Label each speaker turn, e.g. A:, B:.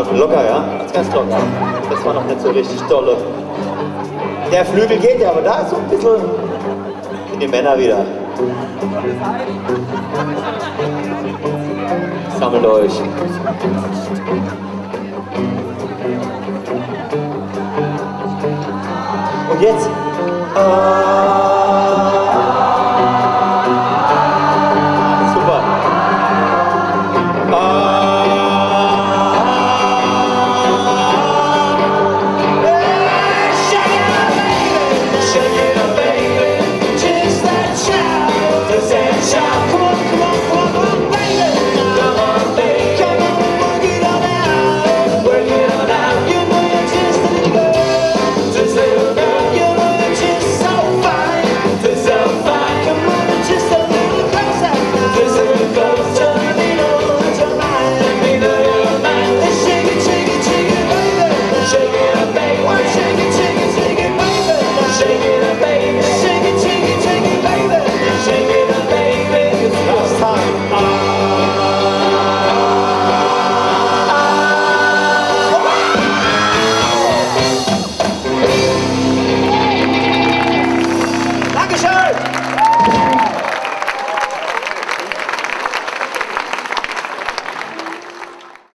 A: locker, ja? Ganz locker. Das war noch nicht so richtig dolle. Der Flügel geht ja, aber da ist so ein bisschen in die Männer wieder. Sammelt euch. Und jetzt?